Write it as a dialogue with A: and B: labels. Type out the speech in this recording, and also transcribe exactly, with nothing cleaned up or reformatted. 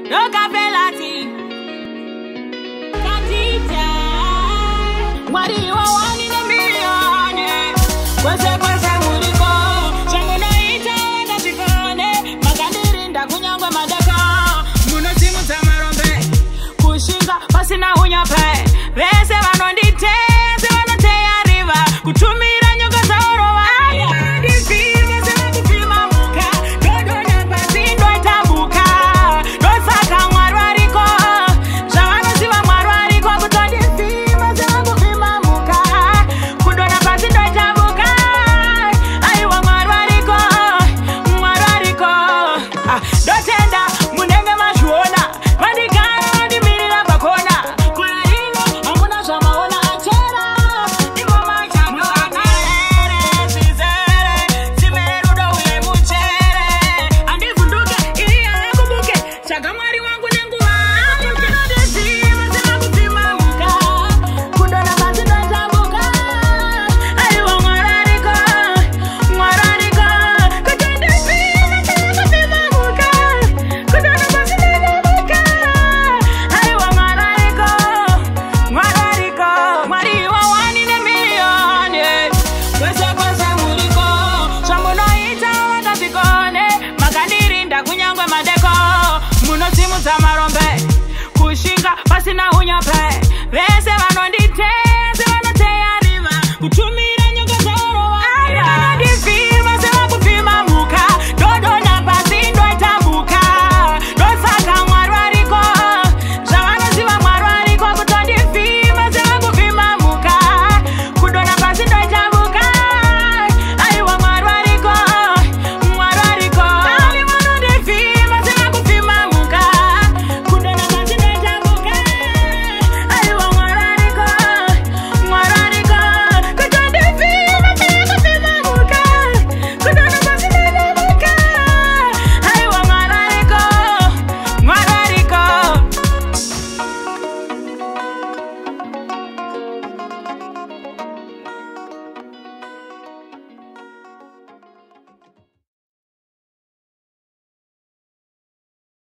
A: Rockefeller Katija Mwari wa wani na milione Kwese kwese muriko Shangu no ita wenda tikone Magandiri nda kunyangwe madaka Muno simu za marombe Kushinga pasi na unyape Vese wanondite Se wanote ya riva Kutumira nyoka za orowa Kunyangwe madeko Muno simu za marombe Kushinga pasi na